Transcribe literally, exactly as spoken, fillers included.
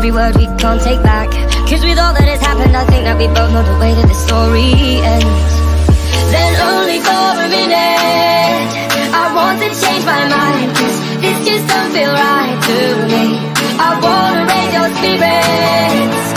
every word we can't take back. Cause with all that has happened, I think that we both know the way that the story ends. Then only for a minute, I want to change my mind, cause this just don't feel right to me. I wanna raise your spirits.